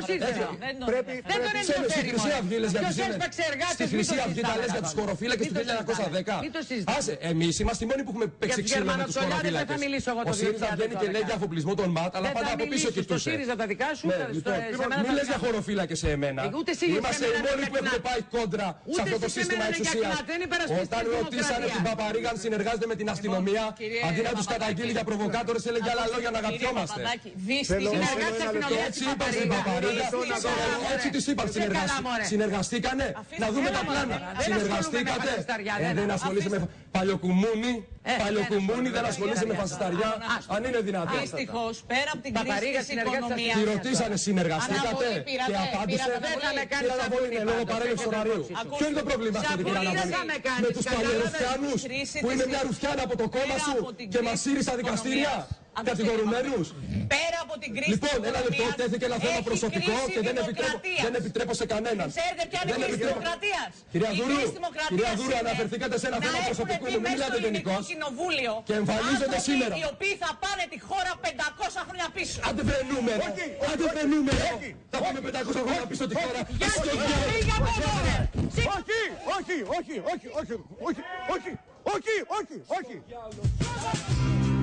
Πώς ήρθε? Δεν τον ενδιαφέρει. Στη Χρυσή Αυγή λες για τους Έλληνες. Στη Χρυσή Αυγή τα λες για τους χωροφύλακες του 1910. Άσε, εμείς είμαστε οι μόνοι που έχουμε παίξει ξύλο με τους χωροφύλακες. Ο ΣΥΡΙΖΑ βγαίνει και λέει για αφοπλισμό των ΜΑΤ, αλλά πάντα από πίσω κοιτούσε. Μην λες για χωροφύλακες σε εμένα. Είμαστε οι μόνοι που έχουμε πάει κόντρα σε αυτό το σύστημα εξουσίας. Όταν ρωτήσανε την Παπαρίγα αν συνεργάζεται με την αστυνομία, αντί να τους καταγγείλει για προβοκάτορες, έλεγε άλλα λόγια να αγαπιόμαστε. Έτσι είπα στην Παπαρίγα, έτσι της είπα, συνεργαστήκανε, να δούμε τα πλάνα. Συνεργαστήκατε, δεν ασχολείσαι με παλιοκουμούνι, δεν ασχολείσαι με φασισταριά, αν είναι δυνατόν. Δυστυχώς, πέρα από την κρίση της οικονομίας. Τη ρωτήσανε, συνεργαστήκατε και απάντησε, κύριε Αναβολή, λόγω παρέλευσης ωραρίου. Ποιο είναι το πρόβλημα αυτό, κύριε Αναβολή? Με τους παλιορουφιάνους που είναι μια ρουφιάνα από το κόμμα σου και μας σύρει στα δικαστήρια κατηγορουμένους. Πέρα από την κρίση λοιπόν, ένα λεπτό, τέθηκε ένα θέμα προσωπικό και δεν επιτρέπω σε κανέναν. Ξέρετε ποια είναι η κρίση δημοκρατίας? Κυρία Δούρου, αναφερθήκατε σε ένα θέμα προσωπικό, μην μιλάτε γενικώς. Και εμφανίζονται σήμερα. Οι οποίοι θα πάνε τη χώρα 500 χρόνια πίσω. Άντε βρε νούμερο, άντε βρε νούμερο. Θα πάμε 500 χρόνια πίσω τη χώρα. Όχι.